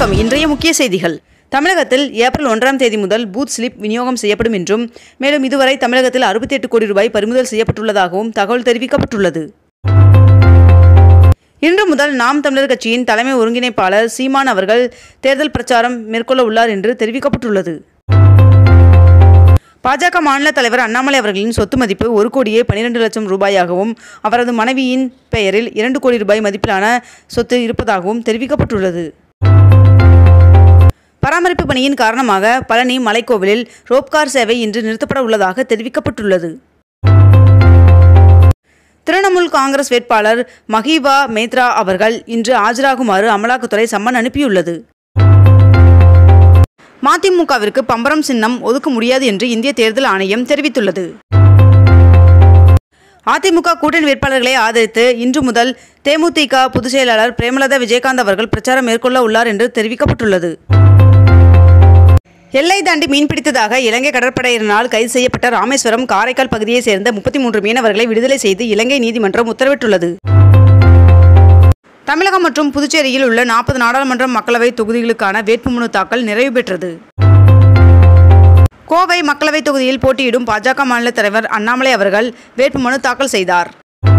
வணக்கம். இன்றைய முக்கிய செய்திகள். தமிழகத்தில் ஏப்ரல் 1ஆம் தேதி முதல் பூத் ஸ்லிப் விநியோகம் செய்யப்படும் என்றும், மேலும் இதுவரை தமிழகத்தில் 68 கோடி ரூபாய் பறிமுதல் செய்யப்பட்டுள்ளதாகவும் தகவல் தெரிவிக்கப்பட்டுள்ளது. இன்று முதல் நாம் தமிழர் கட்சியின் தலைமை ஒருங்கிணைப்பாளர் சீமான் அவர்கள் தேர்தல் பிரச்சாரம் மேற்கொள்ள உள்ளார் என்று தெரிவிக்கப்பட்டுள்ளது. பாஜக மாநில தலைவர் அண்ணாமலை அவர்களின் சொத்து மதிப்பு 1,12,00,000 ரூபாயாகவும், அவரது மனைவியின் பெயரில் 2 கோடி ரூபாய் மதிப்பிலான சொத்து இருப்பதாகவும் தெரிவிக்கப்பட்டுள்ளது. பராமரிப்பு பணியின் காரணமாக பழனி மலைக்கோவிலில் ரோப்கார் சேவை இன்று நிறுத்தப்பட உள்ளதாக தெரிவிக்கப்பட்டுள்ளது. திரிணாமுல் காங்கிரஸ் வேட்பாளர் மஹிபா மேத்ரா அவர்கள் இன்று ஆஜராகுமாறு அமலாக்கத்துறை சம்மன் அனுப்பியுள்ளது. மதிமுகவிற்கு பம்பரம் சின்னம் ஒதுக்க முடியாது என்று இந்திய தேர்தல் ஆணையம் தெரிவித்துள்ளது. அதிமுக கூட்டணி வேட்பாளர்களை ஆதரித்து இன்று முதல் தேமுதிக பொதுச் செயலாளர் பிரேமலதா விஜயகாந்த் அவர்கள் பிரச்சாரம் மேற்கொள்ள உள்ளார் என்று தெரிவிக்கப்பட்டுள்ளது. எல்லை தாண்டி மீன்பிடித்ததாக இலங்கை கடற்படையினரால் கைது செய்யப்பட்ட ராமேஸ்வரம், காரைக்கால் பகுதியைச் சேர்ந்த 33 மீனவர்களை விடுதலை செய்து இலங்கை நீதிமன்றம் உத்தரவிட்டுள்ளது. தமிழகம் மற்றும் புதுச்சேரியில் உள்ள 40 நாடாளுமன்ற மக்களவை தொகுதிகளுக்கான வேட்புமனு தாக்கல் நிறைவு பெற்றது. கோவை மக்களவை தொகுதியில் போட்டியிடும் பாஜக மாநில தலைவர் அண்ணாமலை அவர்கள் வேட்புமனு தாக்கல் செய்தார்.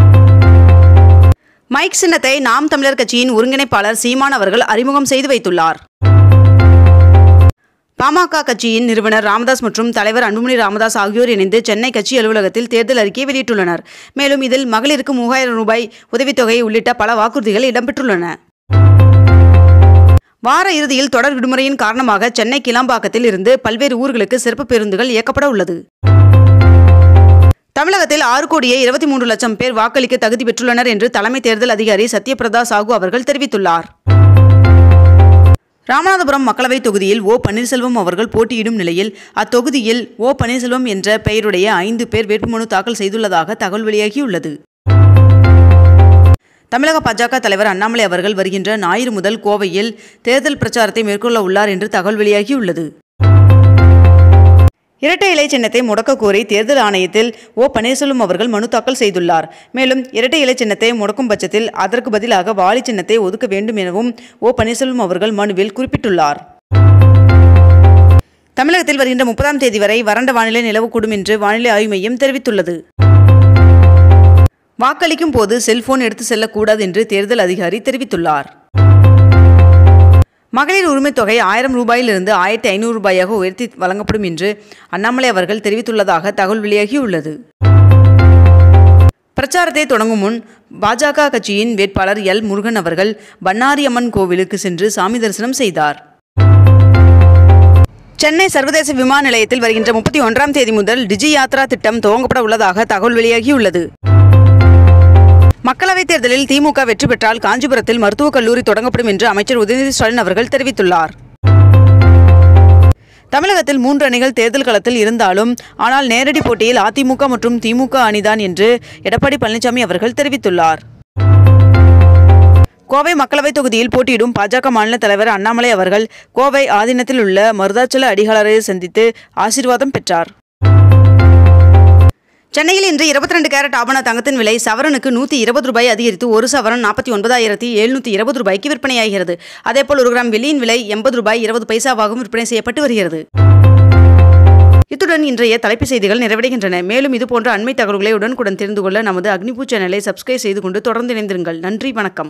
மைக் சின்னத்தை நாம் தமிழர் கட்சியின் ஒருங்கிணைப்பாளர் சீமான் அவர்கள் அறிமுகம் செய்து வைத்துள்ளார். பாமக கட்சியின் நிறுவனர் ராமதாஸ் மற்றும் தலைவர் அன்புமணி ராமதாஸ் ஆகியோர் இணைந்து சென்னை கட்சி அலுவலகத்தில் தேர்தல் அறிக்கையை வெளியிட்டுள்ளனர். மேலும் இதில் மகளிருக்கு 3000 ரூபாய் உதவித்தொகை உள்ளிட்ட பல வாக்குறுதிகள் இடம்பெற்றுள்ளன. வார இறுதியில் தொடர் விடுமுறையின் காரணமாக சென்னை கிளாம்பாக்கத்தில் இருந்து பல்வேறு ஊர்களுக்கு சிறப்பு பேருந்துகள் இயக்கப்பட உள்ளது. தமிழகத்தில் 6,23,00,000 பேர் வாக்களிக்க தகுதி பெற்றுள்ளனர் என்று தலைமை தேர்தல் அதிகாரி சத்யபிரதா சாஹூ அவர்கள் தெரிவித்துள்ளார். ராமநாதபுரம் மக்களவை தொகுதியில் ஓ பன்னீர்செல்வம் அவர்கள் போட்டியிடும் நிலையில் அத்தொகுதியில் ஓ பன்னீர்செல்வம் என்ற பெயருடைய 5 பேர் வேட்புமனு தாக்கல் செய்துள்ளதாக தகவல் வெளியாகியுள்ளது. தமிழக பாஜக தலைவர் அண்ணாமலை அவர்கள் வருகின்ற ஞாயிறு முதல் கோவையில் தேர்தல் பிரச்சாரத்தை மேற்கொள்ள உள்ளார் என்று தகவல் வெளியாகியுள்ளது. இரட்டை இலை சின்னத்தை முடக்க கோரி தேர்தல் ஆணையத்தில் ஓ பன்னீர்செல்வம் அவர்கள் மனு தாக்கல் செய்துள்ளார். மேலும் இரட்டை இலை சின்னத்தை முடக்கும் பட்சத்தில் அதற்கு பதிலாக வாலி சின்னத்தை ஒதுக்க வேண்டும் எனவும் ஓ பன்னீர்செல்வம் அவர்கள் மனுவில் குறிப்பிட்டுள்ளார். தமிழகத்தில் வருகின்ற 30ஆம் தேதி வரை வறண்ட வானிலை நிலவக்கூடும் என்று வானிலை ஆய்வு மையம் தெரிவித்துள்ளது. வாக்களிக்கும் போது செல்போன் எடுத்து செல்லக்கூடாது என்று தேர்தல் அதிகாரி தெரிவித்துள்ளார். மகளிர் உரிமைத் தொகை 1000 ரூபாயிலிருந்து 1500 ரூபாயாக உயர்த்தி வழங்கப்படும் என்று அண்ணாமலை அவர்கள் தெரிவித்துள்ளதாக தகவல் வெளியாகியுள்ளது. பிரச்சாரத்தை தொடங்கும் முன் பாஜக கட்சியின் வேட்பாளர் எல் முருகன் அவர்கள் பண்ணாரி அம்மன் கோவிலுக்கு சென்று சாமி தரிசனம் செய்தார். சென்னை சர்வதேச விமான நிலையத்தில் வருகின்ற 31ஆம் தேதி முதல் டிஜி யாத்ரா திட்டம் துவங்கப்பட உள்ளதாக தகவல் வெளியாகியுள்ளது. மக்களவைத் தேர்தலில் திமுக வெற்றி பெற்றால் காஞ்சிபுரத்தில் மருத்துவக் கல்லூரி தொடங்கப்படும் என்று அமைச்சர் உதயநிதி ஸ்டாலின் அவர்கள் தெரிவித்துள்ளார். தமிழகத்தில் 3 அணிகள் தேர்தல் களத்தில் இருந்தாலும் ஆனால் நேரடி போட்டியில் அதிமுக மற்றும் திமுக அணிதான் என்று எடப்பாடி பழனிசாமி அவர்கள் தெரிவித்துள்ளார். கோவை மக்களவைத் தொகுதியில் போட்டியிடும் பாஜக மாநில தலைவர் அண்ணாமலை அவர்கள் கோவை ஆதீனத்தில் உள்ள மருதாச்சல அடிகளாரை சந்தித்து ஆசீர்வாதம் பெற்றார். சென்னையில் இன்று 22 கேரட் ஆபண தங்கத்தின் விலை சவரனுக்கு 120 ரூபாய் அதிகரித்து ஒரு சவரன் 49,720 ரூபாய்க்கு விற்பனையாகிறது. அதேபோல் 1 கிராம் வெள்ளியின் விலை 80 ரூபாய் 20 பைசாவாகவும் விற்பனை செய்யப்பட்டு வருகிறது. இத்துடன் இன்றைய தலைப்புச் செய்திகள் நிறைவடைகின்றன. மேலும் இதுபோன்ற அண்மை தகவல்களை உடனுக்குடன் தெரிந்து கொள்ள நமது அக்னிபூ சேனலை சப்ஸ்கிரைப் செய்து கொண்டு தொடர்ந்து இணைந்திருங்கள். நன்றி, வணக்கம்.